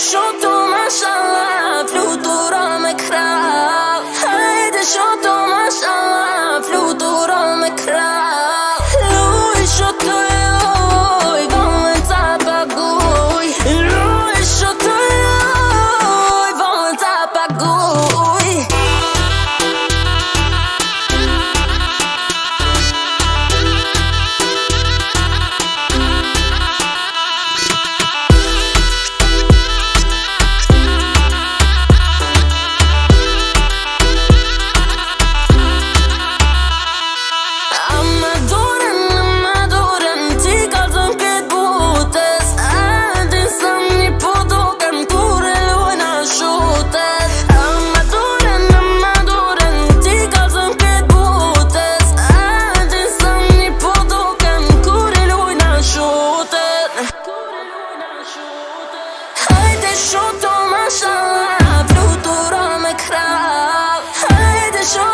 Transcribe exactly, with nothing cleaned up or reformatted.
shoto mashallah, fluturăm e crap. Haide shoto mashallah, fluturăm e crap. Lui shoto lui, vălânța bagui. Lui shoto lui, vălânța bagui. Haide shoto mashallah, fluturăm e crap. Haide shoto